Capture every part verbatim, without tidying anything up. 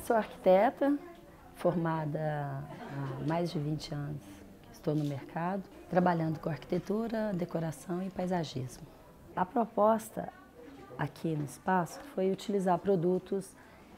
Sou arquiteta, formada há mais de vinte anos. Estou no mercado, trabalhando com arquitetura, decoração e paisagismo. A proposta aqui no espaço foi utilizar produtos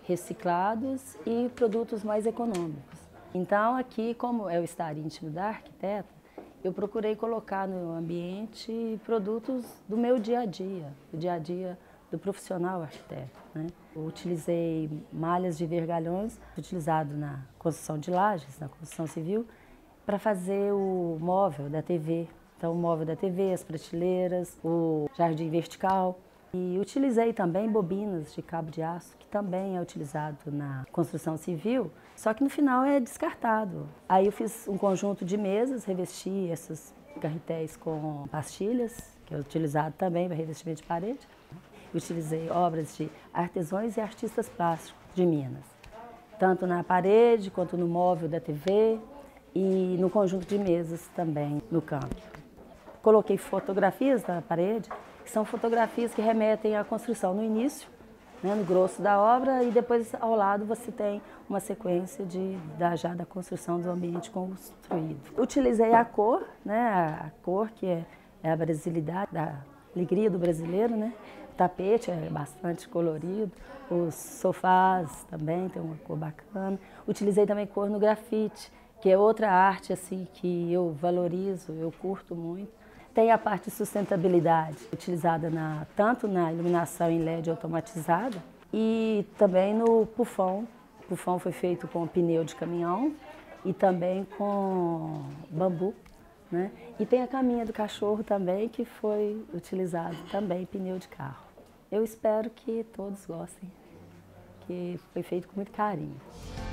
reciclados e produtos mais econômicos. Então aqui, como é o estar íntimo da arquiteta, eu procurei colocar no ambiente produtos do meu dia a dia, do dia a dia do profissional arquiteto, né? Eu utilizei malhas de vergalhões, utilizado na construção de lajes, na construção civil, para fazer o móvel da T V. Então o móvel da T V, as prateleiras, o jardim vertical. E utilizei também bobinas de cabo de aço, que também é utilizado na construção civil, só que no final é descartado. Aí eu fiz um conjunto de mesas, revesti essas carretéis com pastilhas, que é utilizado também para revestimento de parede. Utilizei obras de artesãos e artistas plásticos de Minas, tanto na parede quanto no móvel da T V e no conjunto de mesas também no campo. Coloquei fotografias na parede, que são fotografias que remetem à construção no início, né, no grosso da obra, e depois ao lado você tem uma sequência de, da, já da construção do ambiente construído. Utilizei a cor, né, a, a cor que é, é a brasilidade, a alegria do brasileiro, né? O tapete é bastante colorido, os sofás também tem uma cor bacana. Utilizei também cor no grafite, que é outra arte assim que eu valorizo, eu curto muito. Tem a parte de sustentabilidade, utilizada na, tanto na iluminação em L E D automatizada e também no pufão. O pufão foi feito com pneu de caminhão e também com bambu, né? E tem a caminha do cachorro também, que foi utilizado também pneu de carro. Eu espero que todos gostem, que foi feito com muito carinho.